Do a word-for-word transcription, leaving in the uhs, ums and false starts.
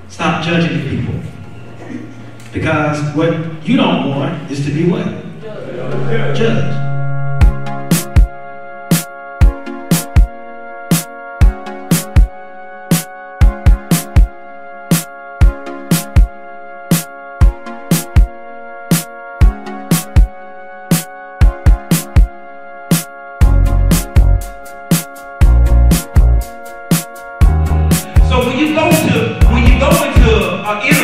Stop judging people. Because what you don't want is to be what? Judged. So when you go to when you go into an